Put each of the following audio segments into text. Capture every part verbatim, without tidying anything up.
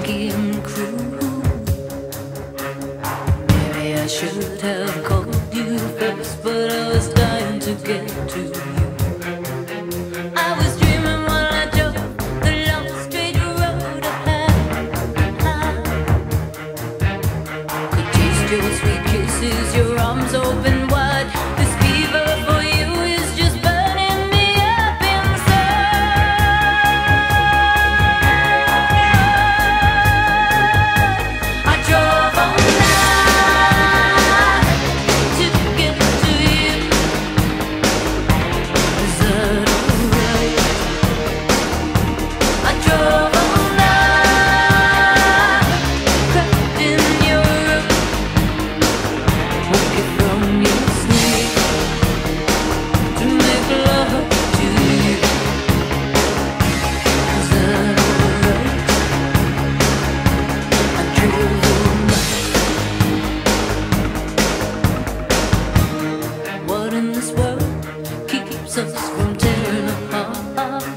funky and cruel. Maybe I should have called you first, but I was dying to get to you. I was dreaming while I drove the long straight road ahead. Could taste your sweet kisses, your arms open wide. This fever for you is just burning me up inside. I drove all night to get to you. Is that alright? I drove all night, crept in your room, woke you from your sleep to make love to you. Is that alright? I drove all night. What in this world keeps us from tearing apart?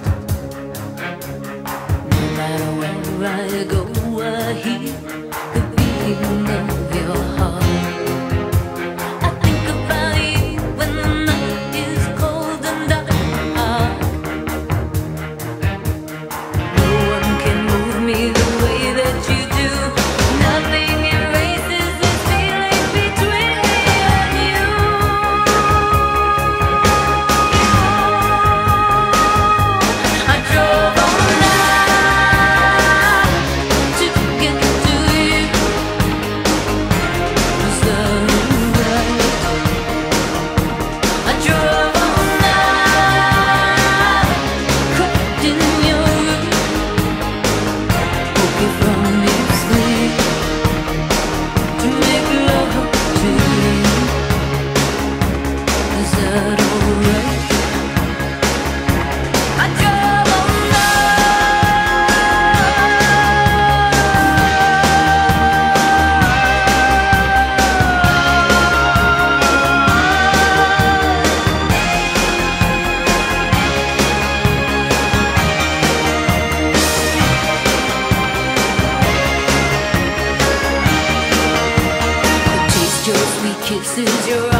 No matter where I go, I hear the beating of your heart. I think about you when the night is cold and dark. No one can move me the way that you do. Nothing erases this feeling between me and you. I drove all night to get to you. Is that alright? I drove all night, crept in your room, woke you from your sleep to make love to you. Is that alright? I drove all Taste your sweet kisses, your